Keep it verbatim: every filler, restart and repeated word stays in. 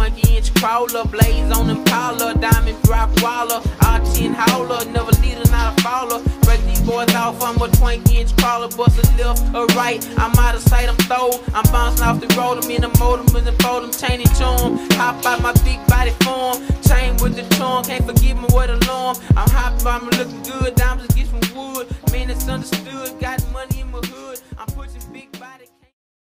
twenty inch crawler, blaze on them collar, diamond rock waller, R ten hauler, never leader, not a faller. Break these boys off, I'm a twenty inch crawler, bust a left or right, I'm out of sight, I'm throw. I'm bouncing off the road, I'm in the motor, and fold them, chain and charm. Hop out my big body form, chain with the charm, can't forgive me with alarm. I'm hot, I'm looking good, diamonds get from wood, man, it's understood, got money in my hood. I'm